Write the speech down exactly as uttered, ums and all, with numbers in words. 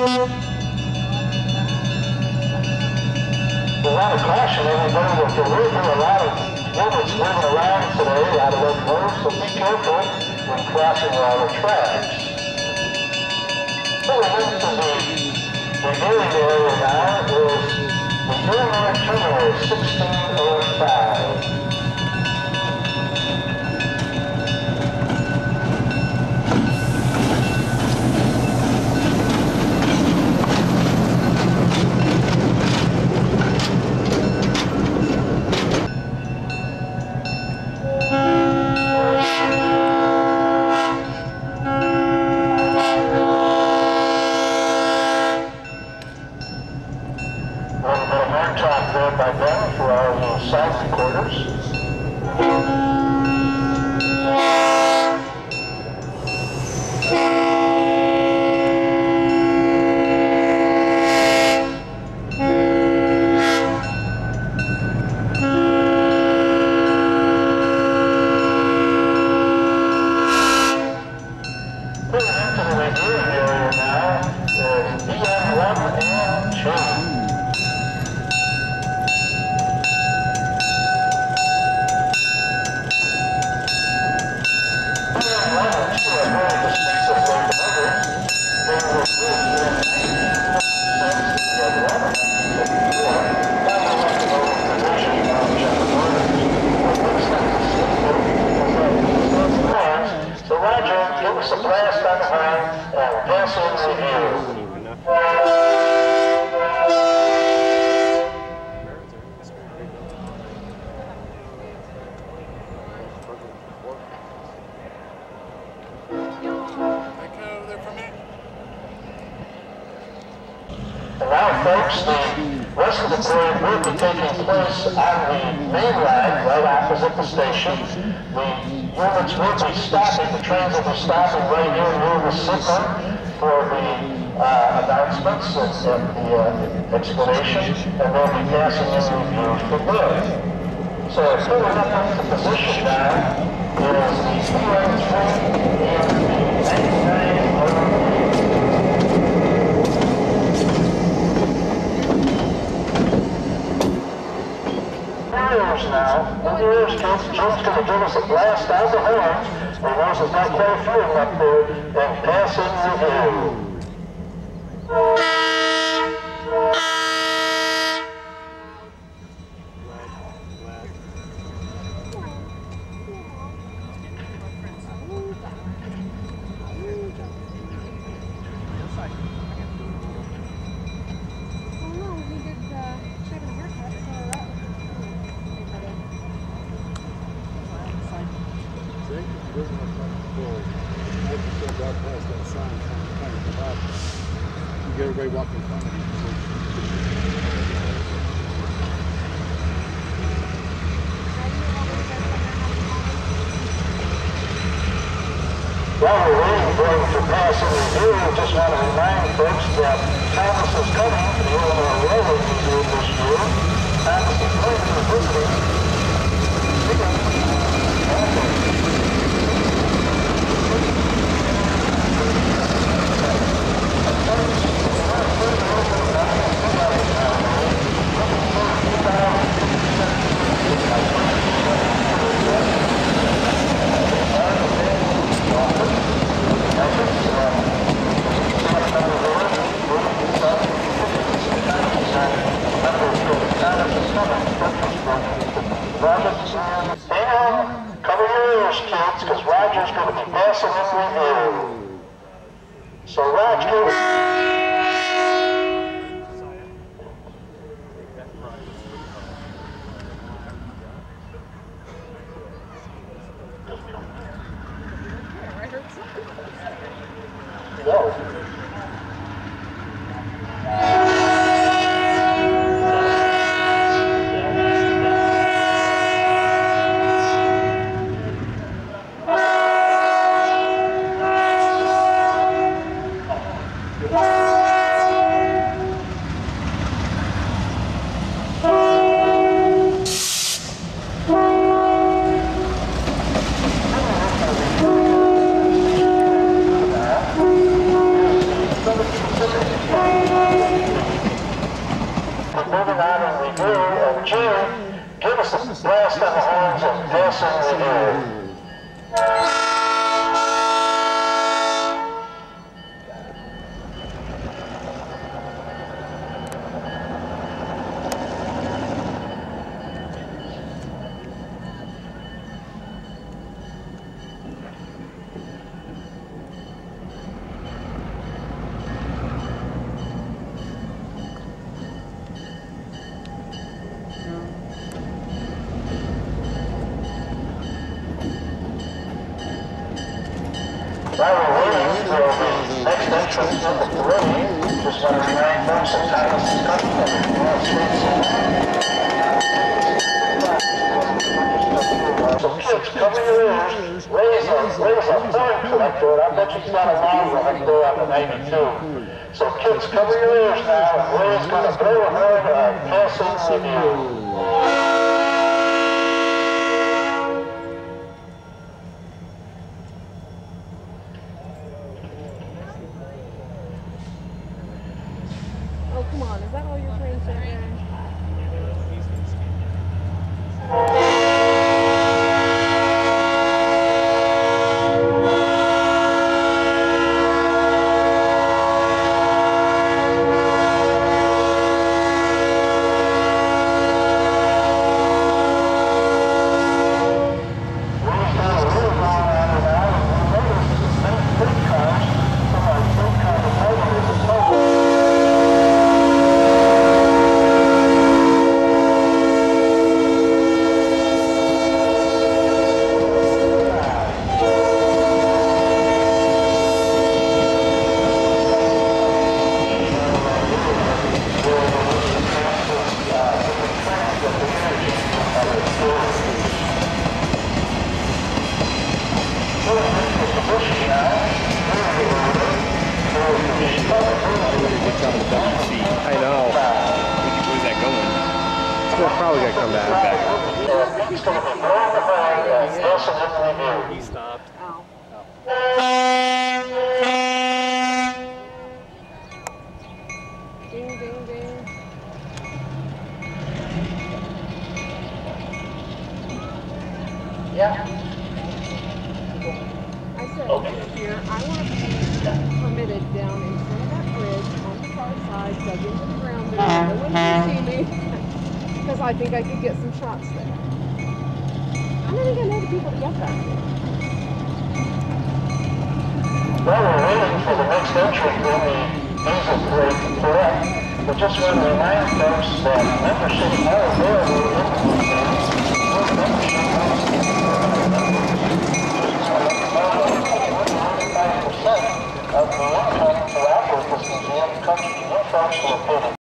We want to caution everybody that there will be a lot of units moving around today, a lot of locomotives, so be careful when crossing our tracks. Pulling into the reviewing area now is the Illinois Terminal sixteen oh five. By them for our little sound recorders. Moving into the reviewing area now is B M one and two. So Roger, give us a blast on the horn and pass in review. And now, folks, the rest of the parade will be taking place on the main line right opposite the station. The units will be stopping, the trains will be stopping right here near the signal for the uh, announcements and, and the uh, explanation, and they'll be passing in review from there. So, filling up into position now is the B M three and the ninety-nine. Now, in the ears, kids, Joe's going to give us a blast on the horn, and once it's not quite feeling up there, and pass in review. You get everybody walking in front of you. While we're waiting for them to pass in review, we just want to remind folks that Thomas is coming to the Illinois Railroad Museum this year. Thomas is going to be visiting. Cover your ears, kids, because Roger's going to be passing in review. So, Roger. No. Thank you. two, give us a blast on the horns and passing review. While we're waiting for the next entrance in the parade, just want to remind folks that Thomas is coming from the North Street. So kids, cover your ears. Ray's a, Ray's a horn collector, and I bet he's got a line right there on the ninety-two. So kids, cover your ears now, and Ray's going to blow a horn and passing review. Oh, come on. Is that all your friends are there? I know. Where's that going? It's probably gonna come back. He stopped. Oh. Ding, ding, ding. Yeah. I said next year I want to be permitted down in front of that bridge on the far side, dug into the ground there. No one can see me because I think I could get some shots there. I don't think I know the people to get back there. Well, we're waiting for the next entry in the diesel parade to pull up. But just want to remind folks that membership are available in the parade. Membership of the income to operate this museum comes from you folks who are paid